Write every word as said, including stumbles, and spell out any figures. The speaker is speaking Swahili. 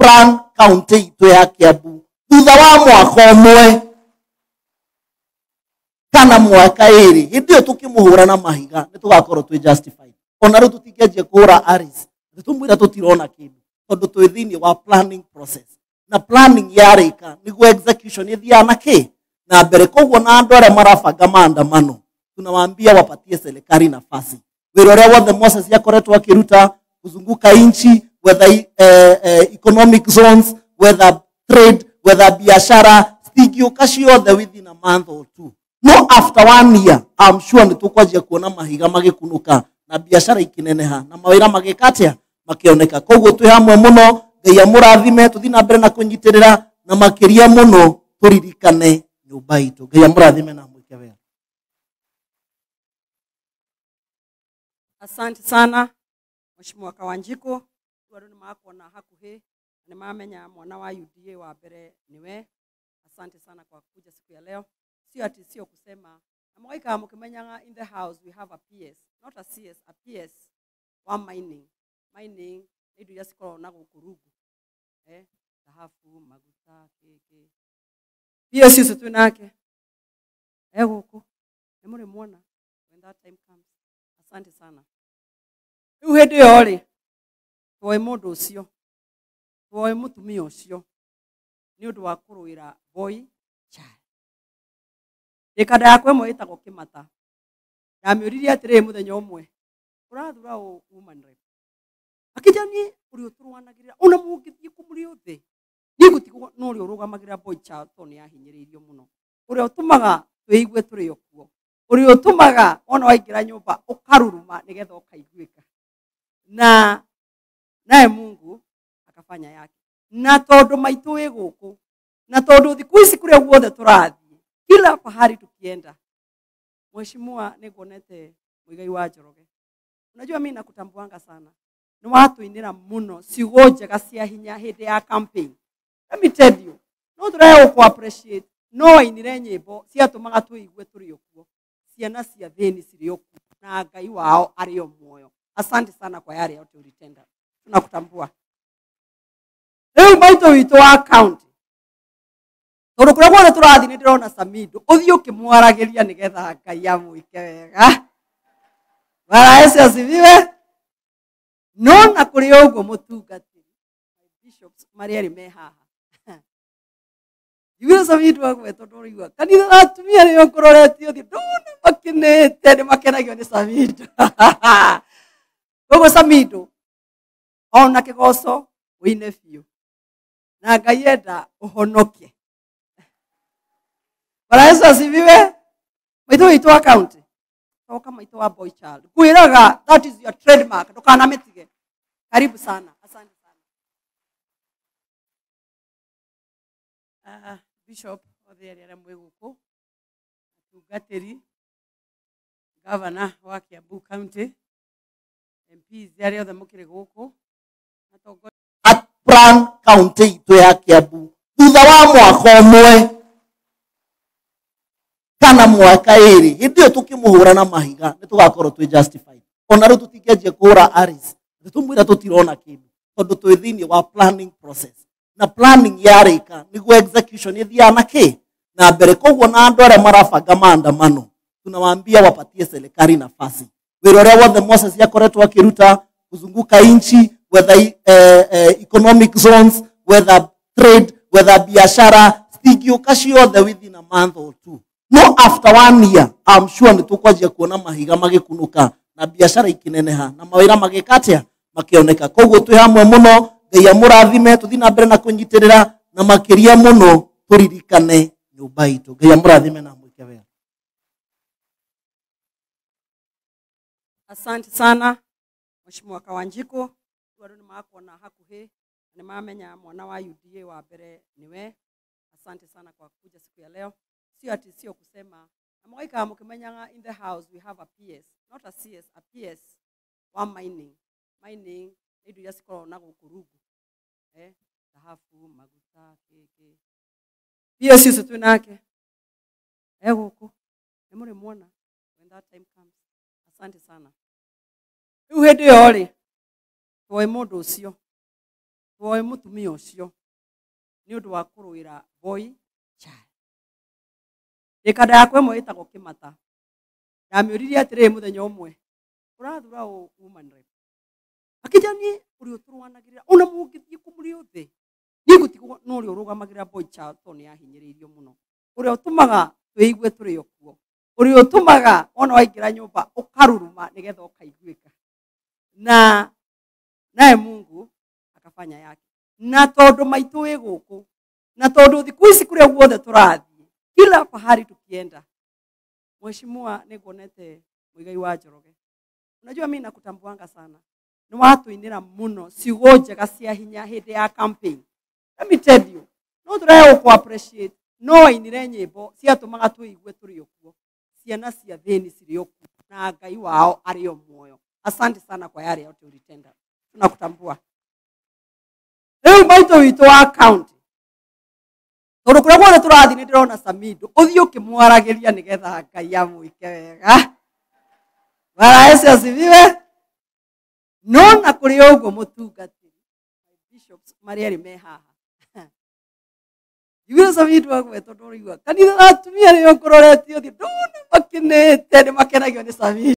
plan county to ya Kiambu thutha wa mwaka umwe kana mwaka iri hindio tukimuhura na mahiga nitugakorwo twi justified ona ru tutigeje kuhura aris tumwira tutirona kindu tondu twi thini wa planning process na planning yarika niguo execution ithiana ki na mbere koguo na andu aria marabanga maandamano tunawaambia wapatie serikali nafasi wira uria wothe Moses yakoretwo akiruta kuzunguka inchi whether uh, uh, economic zones whether trade whether biashara stigio kashio the within a month or two no after one year I'm sure nitukwaje kuona mahiga magikunuka na biashara ikineneha na mawira magikatia makioneka koguo twi hamwe muno Ngai amurathime tuthi na mbere na kunyitirira na makiria muno turirikane nyumba itu Ngai amurathime na mwike wega. Asante sana Mheshimiwa Kawanjiko watu nimakuona hakuhi nimamenya mwana wa U D A wa mbere niwe. Asante sana kwa kuja siku ya leo. Sio ati sio kusema amwaika mkimenyanga in the house we have a P S not a C S a P S one mining mining ndio yasikoro na gukurugu eh dhahabu maguta keke P S hizo tunake eh huko nemuri muona when that time comes. Asante sana riu hindi yori twoe mundu ucio twoe mutumia ucio ni undu wa kuruira boy child ikada yakwe mo itagwo kimata na miuririe atire muthenya umwe urathura u woman rep akijani uri uturwanagirira ona mungithie kumuri othe ni gutigwo no uri urugamagira boy child to ni ahinyiririo muno uri utumaga twiigwe turi okuo uri utumaga ona waingira nyumba ukaruruma nigetha ukaiguika na naye Mungu akafanya yake na tondu maitu wi guku na tondu thiku ici kuria guothe turathie kila pahali tukienda Mheshimiwa niguonete Muigai wa Njoroge unajua mimi nakutambuanga sana ni watu inira muno ciugo njega cia hinya hindi ya campaign. Let me tell you no turae ku appreciate no inire nyimbo cia tumaga tuigue turi okuo ciana cia thini ciri okuo na Ngai wao ari o moyo. Asante sana kwa yale yote ulitenda tunakutambua. Leo baito wito wa county tondu kuria guothe turathi ni ndirona Samidoh uthii ukimwaragiria nigetha Ngai amwike wega wala ese asiviwe no na kuri uguo mutungati bishops mariari me haha yule Samidoh wagwe tondu rigwa kanitha atumia ni okororetio thi ndona makinete ni makenagio ni Samidoh uguo Samidoh ona kigoco wine biu na Ngai enda Ūhonoke wala ese asiviwe maitu wito wa county toka maitu wa boy child kuiraga that is your trademark ndukana metige karibu sana. Asante sana uh, Bishop otheri ara mweguko tugateri governor wa Kiambu County M Ps yari othe mukire guku atongo at plan county to ya Kiambu thutha wa mwaka umwe kana mwaka iri hindio tukimuhura na mahiga nitugakorwo twi justified ona ru tutigeje kuhura aris tumwira tutirona kindu tondu twi thini wa planning process na planning yarika niguo execution ithiana ki na mbere koguo na andu aria marabanga maandamano tunawaambia wapatie serikali nafasi wira uria wothe Moses yakoretwo akiruta kuzunguka inchi whether uh, uh, economic zones whether trade whether biashara stigio kashio the within a month or two no after one year I'm sure nitukwaje kuona mahiga magikunuka na biashara ikineneha na mawira magikatia makioneka koguo twi hamwe muno Ngai amurathime tuthi na mbere na kunyitirira na makiria muno turirikane nyumba itu Ngai amurathime na mwike wega. Asante sana Mheshimiwa Kawanjiko watu nimakuona hakuhi nimamenya mwana wa U D A wa mbere niwe. Asante sana kwa kuja siku ya leo. Sio ati sio kusema amwaika mkimenyanga in the house we have a P S not a C S a P S one mining mining ndio yasikoro na gukurugu eh dhahabu maguta keke P S hizo tunake eh huko nemuri muona when that time comes. Asante sana riu hindi yori twoe mundu ucio twoe mutumia ucio ni undu wa kuruira boy child. Ikada yakwe mo itagwo Kimata. Ndamiuririe atiri muthenya umwe urathura u woman rep. Akijani uri uturwanagirira ona mungithie kumuri othe. Ni gutigwo no uri urugamagira boy child to ni ahinyiririo muno. Uri utumaga twiigwe turi okuo. Uri utumaga ona waingira nyumba ukaruruma nigetha ukaiguika. Na naye Mungu akafanya yake. Na tondu maitu wi guku. Na tondu thiku ici kuria guothe turathie. Kila pahali tukienda. Mheshimiwa niguonete Muigai wa Njoroge. Unajua mimi nakutambuanga sana. Ni watu inira muno ciugo njega cia hinya hindi ya campaign. Let me tell you. No turae ku appreciate. No inire nyimbo cia tumaga tuigue turi okuo. Ciana cia thini ciri okuo. Na Ngai wao ari o muoyo. Asante sana kwa yale yote ulitenda. Tunakutambua. Leo maito wito wa account. Tondu kuria guothe turathi ni ndirona Samidoh. Uthii ukimwaragiria nigetha Ngai amuike wega. Bwana Yesu asifiwe. No na kuri uguo mutungatiri. Bishops Mariari me haha. Yule Samidoh agwe tondu rigwa. Kanitha atumia ni okororeti othi ndona makinete ni makenagio ni Samidoh.